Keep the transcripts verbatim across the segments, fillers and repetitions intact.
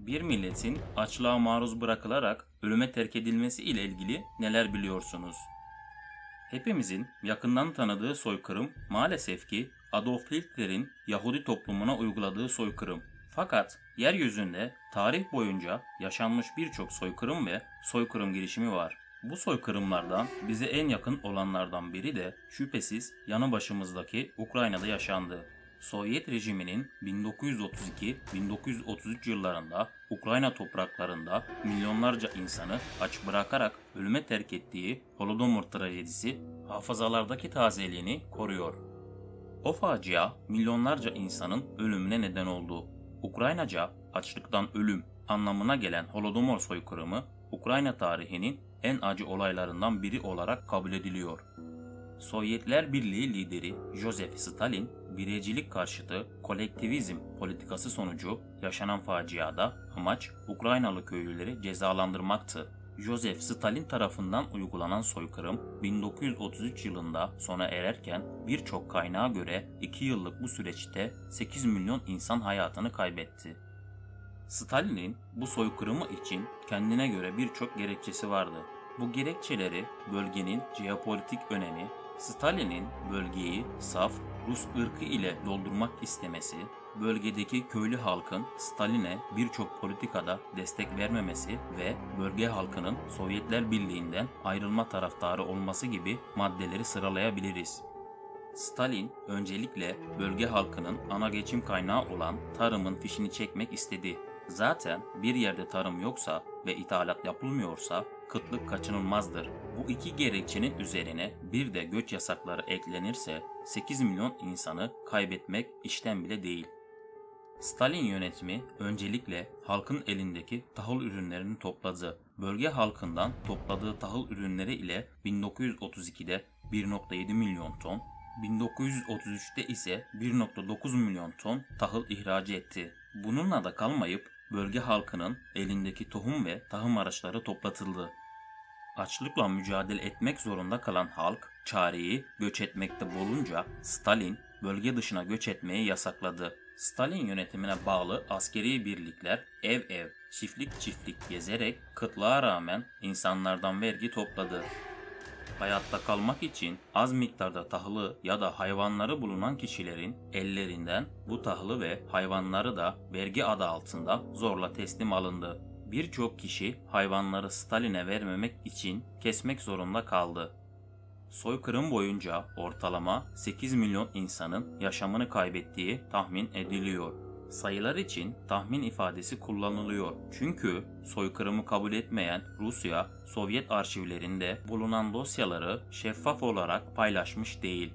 Bir milletin açlığa maruz bırakılarak ölüme terk edilmesi ile ilgili neler biliyorsunuz? Hepimizin yakından tanıdığı soykırım maalesef ki Adolf Hitler'in Yahudi toplumuna uyguladığı soykırım. Fakat yeryüzünde tarih boyunca yaşanmış birçok soykırım ve soykırım girişimi var. Bu soykırımlardan bize en yakın olanlardan biri de şüphesiz yanı başımızdaki Ukrayna'da yaşandı. Sovyet rejiminin bin dokuz yüz otuz iki - bin dokuz yüz otuz üç yıllarında Ukrayna topraklarında milyonlarca insanı aç bırakarak ölüme terk ettiği Holodomor trajedisi hafızalardaki tazeliğini koruyor. O facia milyonlarca insanın ölümüne neden oldu. Ukraynaca açlıktan ölüm anlamına gelen Holodomor soykırımı Ukrayna tarihinin en acı olaylarından biri olarak kabul ediliyor. Sovyetler Birliği lideri Joseph Stalin, bireycilik karşıtı kolektivizm politikası sonucu yaşanan faciada amaç Ukraynalı köylüleri cezalandırmaktı. Joseph Stalin tarafından uygulanan soykırım bin dokuz yüz otuz üç yılında sona ererken birçok kaynağa göre iki yıllık bu süreçte sekiz milyon insan hayatını kaybetti. Stalin'in bu soykırımı için kendine göre birçok gerekçesi vardı. Bu gerekçeleri bölgenin jeopolitik önemi, Stalin'in bölgeyi saf Rus ırkı ile doldurmak istemesi, bölgedeki köylü halkın Stalin'e birçok politikada destek vermemesi ve bölge halkının Sovyetler Birliği'nden ayrılma taraftarı olması gibi maddeleri sıralayabiliriz. Stalin öncelikle bölge halkının ana geçim kaynağı olan tarımın fişini çekmek istedi. Zaten bir yerde tarım yoksa ve ithalat yapılmıyorsa kıtlık kaçınılmazdır. Bu iki gerekçenin üzerine bir de göç yasakları eklenirse sekiz milyon insanı kaybetmek işten bile değil. Stalin yönetimi öncelikle halkın elindeki tahıl ürünlerini topladı. Bölge halkından topladığı tahıl ürünleri ile bin dokuz yüz otuz ikide bir nokta yedi milyon ton, bin dokuz yüz otuz üçte ise bir nokta dokuz milyon ton tahıl ihraç etti. Bununla da kalmayıp bölge halkının elindeki tohum ve tahım araçları toplatıldı. Açlıkla mücadele etmek zorunda kalan halk çareyi göç etmekte bulunca Stalin bölge dışına göç etmeyi yasakladı. Stalin yönetimine bağlı askeri birlikler ev ev, çiftlik çiftlik gezerek kıtlığa rağmen insanlardan vergi topladı. Hayatta kalmak için az miktarda tahılı ya da hayvanları bulunan kişilerin ellerinden bu tahılı ve hayvanları da vergi adı altında zorla teslim alındı. Birçok kişi hayvanları Stalin'e vermemek için kesmek zorunda kaldı. Soykırım boyunca ortalama sekiz milyon insanın yaşamını kaybettiği tahmin ediliyor. Sayılar için tahmin ifadesi kullanılıyor. Çünkü soykırımı kabul etmeyen Rusya, Sovyet arşivlerinde bulunan dosyaları şeffaf olarak paylaşmış değil.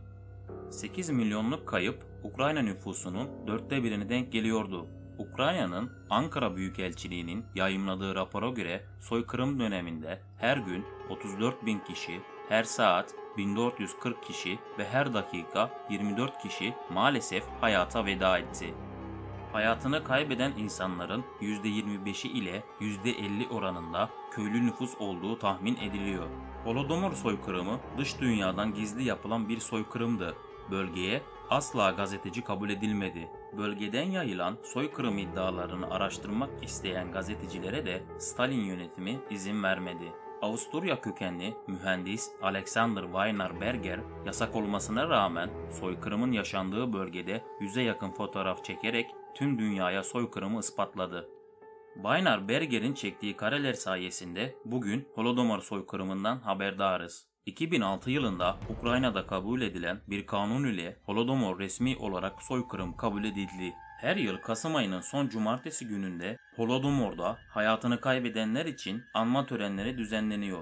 sekiz milyonluk kayıp Ukrayna nüfusunun dörtte birine denk geliyordu. Ukrayna'nın Ankara Büyükelçiliği'nin yayımladığı rapora göre soykırım döneminde her gün otuz dört bin kişi, her saat bin dört yüz kırk kişi ve her dakika yirmi dört kişi maalesef hayata veda etti. Hayatını kaybeden insanların yüzde yirmi beşi ile yüzde elli oranında köylü nüfus olduğu tahmin ediliyor. Holodomor soykırımı dış dünyadan gizli yapılan bir soykırımdı. Bölgeye asla gazeteci kabul edilmedi. Bölgeden yayılan soykırım iddialarını araştırmak isteyen gazetecilere de Stalin yönetimi izin vermedi. Avusturya kökenli mühendis Alexander Weinberger yasak olmasına rağmen soykırımın yaşandığı bölgede yüze yakın fotoğraf çekerek tüm dünyaya soykırımı ispatladı. Weinberger'in çektiği kareler sayesinde bugün Holodomor soykırımından haberdarız. iki bin altı yılında Ukrayna'da kabul edilen bir kanun ile Holodomor resmi olarak soykırım kabul edildi. Her yıl Kasım ayının son cumartesi gününde Holodomor'da hayatını kaybedenler için anma törenleri düzenleniyor.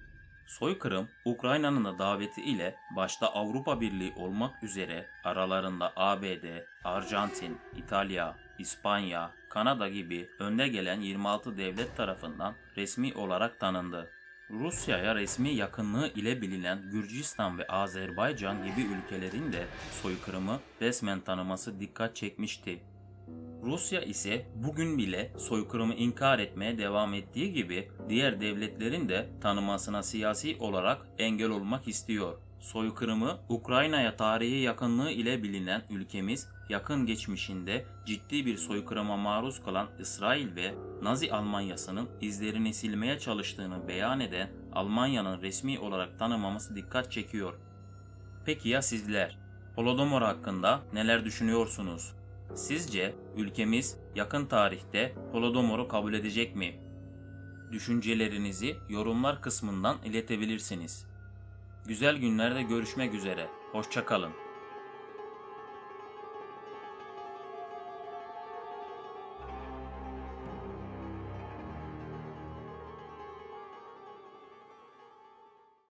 Soykırım, Ukrayna'nın da daveti ile başta Avrupa Birliği olmak üzere aralarında A B D, Arjantin, İtalya, İspanya, Kanada gibi önde gelen yirmi altı devlet tarafından resmi olarak tanındı. Rusya'ya resmi yakınlığı ile bilinen Gürcistan ve Azerbaycan gibi ülkelerin de soykırımı resmen tanıması dikkat çekmişti. Rusya ise bugün bile soykırımı inkar etmeye devam ettiği gibi diğer devletlerin de tanımasına siyasi olarak engel olmak istiyor. Soykırımı Ukrayna'ya tarihi yakınlığı ile bilinen ülkemiz yakın geçmişinde ciddi bir soykırıma maruz kalan İsrail ve Nazi Almanyası'nın izlerini silmeye çalıştığını beyan eden Almanya'nın resmi olarak tanımaması dikkat çekiyor. Peki ya sizler? Holodomor hakkında neler düşünüyorsunuz? Sizce ülkemiz yakın tarihte Holodomor'u kabul edecek mi? Düşüncelerinizi yorumlar kısmından iletebilirsiniz. Güzel günlerde görüşmek üzere. Hoşça kalın.